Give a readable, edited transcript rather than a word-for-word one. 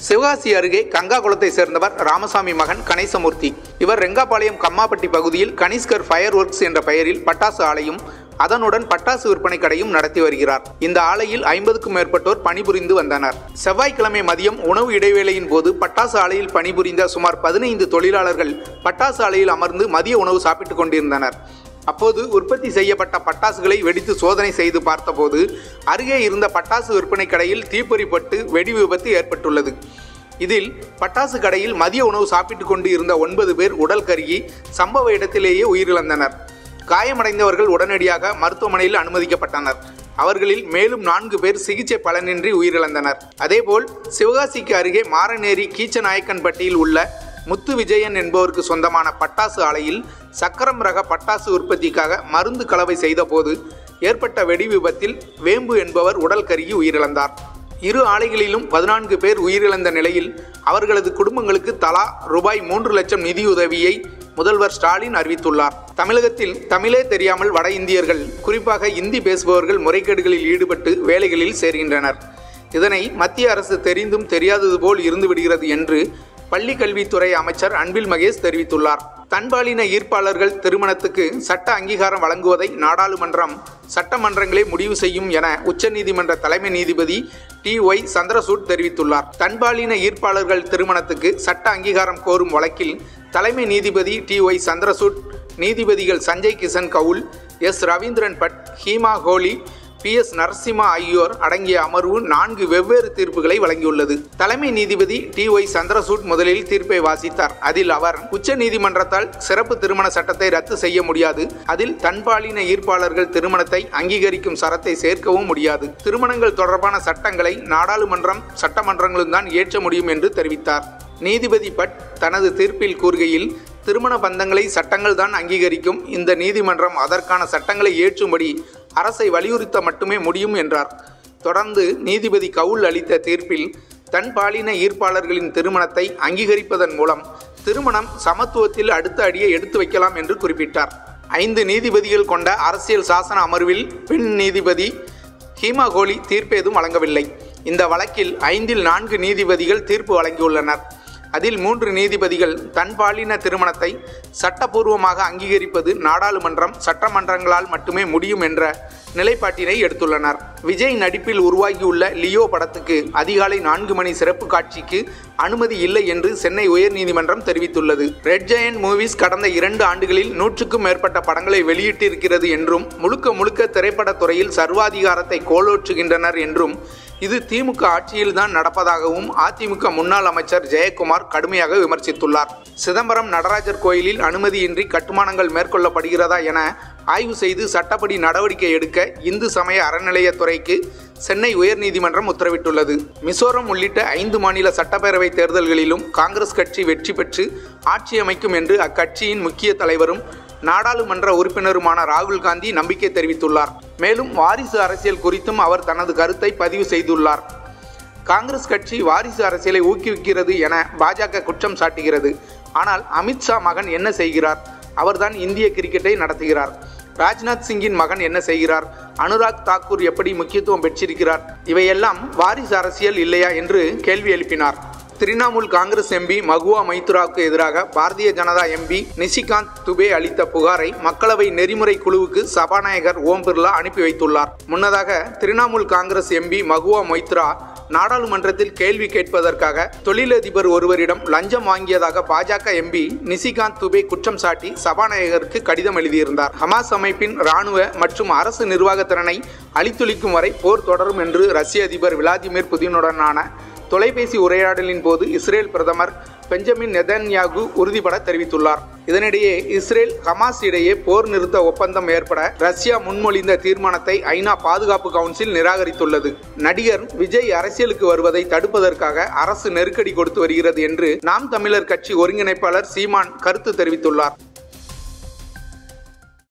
சிவகாசி அருகே கங்கா குளத்தை சேர்ந்தவர் ராமசாமி மகன் கணேசமூர்த்தி. இவர் ரெங்காபாளையம் கம்மாப்பட்டி பகுதியில் கனிஷ்கர் ஃபயர் ஒர்க்ஸ் என்ற பெயரில் பட்டாசு ஆலையும் அதனுடன் பட்டாசு விற்பனை கடையும் நடத்தி வருகிறார். இந்த ஆலையில் 50க்கும் மேற்பட்டோர் பணிபுரிந்து வந்தனர். செவ்வாய்க்கிழமை மதியம் உணவு இடைவேளையின் போது பட்டாசு ஆலையில் பணிபுரிந்த சுமார் 15 தொழிலாளர்கள் பட்டாசு ஆலையில் அமர்ந்து மதிய உணவு சாப்பிட்டுக் கொண்டிருந்தனர். அப்போது உற்பத்தி செய்யப்பட்ட பட்டாசுகளை வெடித்து சோதனை செய்து பார்த்தபோது அருகே இருந்த பட்டாசு விற்பனை கடையில் தீப்பொறிப்பட்டு வெடி விபத்து ஏற்பட்டுள்ளது. இதில் பட்டாசு கடையில் மதிய உணவு சாப்பிட்டுக் கொண்டு இருந்த 9 பேர் உடல் கருகி சம்பவ இடத்திலேயே உயிரிழந்தனர். காயமடைந்தவர்கள் உடனடியாக மருத்துவமனையில் அனுமதிக்கப்பட்டனர். அவர்களில் மேலும் 4 பேர் சிகிச்சை பலனின்றி உயிரிழந்தனர். அதேபோல் சிவகாசிக்கு அருகே மாரநேரி கீச்சநாயக்கன்பட்டியில் உள்ள முத்து விஜயன் என்பவருக்கு சொந்தமான பட்டாசு ஆலையில் சக்கரம் ரக பட்டாசு உற்பத்திக்காக மருந்து கலவை செய்த போது ஏற்பட்ட வெடி விபத்தில் வேம்பு என்பவர் உடல் கருகி உயிரிழந்தார். இரு ஆலைகளிலும் 14 பேர் உயிரிழந்த நிலையில் அவர்களது குடும்பங்களுக்கு தலா ரூபாய் 3 லட்சம் நிதியுதவியை முதல்வர் ஸ்டாலின் அறிவித்துள்ளார். தமிழகத்தில் தமிழே தெரியாமல் வட இந்தியர்கள், குறிப்பாக இந்தி பேசுபவர்கள் முறைகேடுகளில் ஈடுபட்டு வேலைகளில் சேர்கின்றனர். இதனை மத்திய அரசு தெரிந்தும் தெரியாதது போல் இருந்து விடுகிறது என்று பள்ளி கல்வித்துறை அமைச்சர் அன்பில் மகேஷ் தெரிவித்துள்ளார். தன்பாலின ஈர்ப்பாளர்கள் திருமணத்துக்கு சட்ட அங்கீகாரம் வழங்குவதை நாடாளுமன்றம் சட்டமன்றங்களே முடிவு செய்யும் என உச்சநீதிமன்ற தலைமை நீதிபதி TY சந்திரசூட் தெரிவித்துள்ளார். தன்பாலின ஈர்ப்பாளர்கள் திருமணத்துக்கு சட்ட அங்கீகாரம் கோரும் வழக்கில் தலைமை நீதிபதி TY சந்திரசூட், நீதிபதிகள் சஞ்சய் கிஷன் கவுல், S ரவீந்திரன் பட், ஹீமா கோலி, PS நரசிம்மா ஆகியோர் அடங்கிய அமர்வு 4 வெவ்வேறு தீர்ப்புகளை வழங்கியுள்ளது. தலைமை நீதிபதி TY சந்திரசூட் முதலில் தீர்ப்பை வாசித்தார். அதில் அவர், உச்ச நீதிமன்றத்தால் சிறப்பு திருமண சட்டத்தை ரத்து செய்ய முடியாது, அதில் தன்பாலின ஈர்ப்பாளர்கள் திருமணத்தை அங்கீகரிக்கும் சரத்தை சேர்க்கவும் முடியாது, திருமணங்கள் தொடர்பான சட்டங்களை நாடாளுமன்றம் சட்டமன்றங்களும் தான் இயற்ற முடியும் என்று தெரிவித்தார். நீதிபதி பட் தனது தீர்ப்பில் கூறுகையில், திருமண பந்தங்களை சட்டங்கள் தான் அங்கீகரிக்கும், இந்த நீதிமன்றம் அதற்கான சட்டங்களை இயற்றும்படி அரசை வலியுறுத்த மட்டுமே முடியும் என்றார். தொடர்ந்து நீதிபதி கவுல் அளித்த தீர்ப்பில், தன்பாலின ஈர்ப்பாளர்களின் திருமணத்தை அங்கீகரிப்பதன் மூலம் திருமணம் சமத்துவத்தில் அடுத்த அடியை எடுத்து வைக்கலாம் என்று குறிப்பிட்டார். 5 நீதிபதிகள் கொண்ட அரசியல் சாசன அமர்வில் பெண் நீதிபதி ஹீமா கோலி தீர்ப்பேதும் வழங்கவில்லை. இந்த வழக்கில் 5இல் 4 நீதிபதிகள் தீர்ப்பு வழங்கியுள்ளனர். அதில் 3 நீதிபதிகள் தன்பாலின திருமணத்தை சட்டப்பூர்வமாக அங்கீகரிப்பது நாடாளுமன்றம் சட்டமன்றங்களால் மட்டுமே முடியும் என்ற நிலைப்பாட்டினை எடுத்துள்ளனர். விஜய் நடிப்பில் உருவாகியுள்ள லியோ படத்துக்கு அதிகாலை 4 மணி சிறப்பு காட்சிக்கு அனுமதி இல்லை என்று சென்னை உயர்நீதிமன்றம் தெரிவித்துள்ளது. ரெட் ஜெயண்ட் மூவிஸ் கடந்த 2 ஆண்டுகளில் 100க்கும் மேற்பட்ட படங்களை வெளியிட்டிருக்கிறது என்றும், முழுக்க திரைப்படத் துறையில் சர்வாதிகாரத்தை கோலோற்றுகின்றனர் என்றும், இது திமுக ஆட்சியில்தான் நடப்பதாகவும் அதிமுக முன்னாள் அமைச்சர் ஜெயக்குமார் கடுமையாக விமர்சித்துள்ளார். சிதம்பரம் நடராஜர் கோயிலில் அனுமதியின்றி கட்டுமானங்கள் மேற்கொள்ளப்படுகிறதா என ஆய்வு செய்து சட்டப்படி நடவடிக்கை எடுக்க இந்து சமய அறநிலையத்துறைக்கு சென்னை உயர்நீதிமன்றம் உத்தரவிட்டுள்ளது. மிசோரம் உள்ளிட்ட 5 மாநில சட்டப்பேரவை தேர்தல்களிலும் காங்கிரஸ் கட்சி வெற்றி பெற்று ஆட்சி அமைக்கும் என்று அக்கட்சியின் முக்கிய தலைவரும் நாடாளுமன்ற உறுப்பினருமான ராகுல் காந்தி நம்பிக்கை தெரிவித்துள்ளார். மேலும் வாரிசு அரசியல் குறித்தும் அவர் தனது கருத்தை பதிவு செய்துள்ளார். காங்கிரஸ் கட்சி வாரிசு அரசியலை ஊக்குவிக்கிறது என பாஜக குற்றம் சாட்டுகிறது. ஆனால் அமித்ஷா மகன் என்ன செய்கிறார்? அவர்தான் இந்திய கிரிக்கெட்டை நடத்துகிறார். ராஜ்நாத் சிங்கின் மகன் என்ன செய்கிறார்? அனுராக் தாக்கூர் எப்படி முக்கியத்துவம் பெற்றிருக்கிறார்? இவையெல்லாம் வாரிசு அரசியல் இல்லையா என்று கேள்வி எழுப்பினார். திரிணாமுல் காங்கிரஸ் MP மகுவா மைத்ராவுக்கு எதிராக பாரதிய ஜனதா MP நிஷிகாந்த் துபே அளித்த புகாரை மக்களவை நெறிமுறை குழுவுக்கு சபாநாயகர் ஓம் பிர்லா அனுப்பி வைத்துள்ளார். முன்னதாக திரிணாமுல் காங்கிரஸ் MP மகுவா மொய்த்ரா நாடாளுமன்றத்தில் கேள்வி கேட்பதற்காக தொழிலதிபர் ஒருவரிடம் லஞ்சம் வாங்கியதாக பாஜக MP நிஷிகாந்த் துபே குற்றம் சாட்டி சபாநாயகருக்கு கடிதம் எழுதியிருந்தார். ஹமாஸ் அமைப்பின் இராணுவ மற்றும் அரசு நிர்வாக திறனை அழித்தொழிக்கும் வரை போர் தொடரும் என்று ரஷ்ய அதிபர் விளாடிமிர் புதினுடனான தொலைபேசி உரையாடலின் போது இஸ்ரேல் பிரதமர் பெஞ்சமின் நெதன்யாகு உறுதிபட தெரிவித்துள்ளார். இதனிடையே இஸ்ரேல் ஹமாஸ் இடையே போர் நிறுத்த ஒப்பந்தம் ஏற்பட ரஷ்யா முன்மொழிந்த தீர்மானத்தை ஐநா பாதுகாப்பு கவுன்சில் நிராகரித்துள்ளது. நடிகர் விஜய் அரசியலுக்கு வருவதை தடுப்பதற்காக அரசு நெருக்கடி கொடுத்து வருகிறது என்று நாம் தமிழர் கட்சி ஒருங்கிணைப்பாளர் சீமான் கருத்து தெரிவித்துள்ளார்.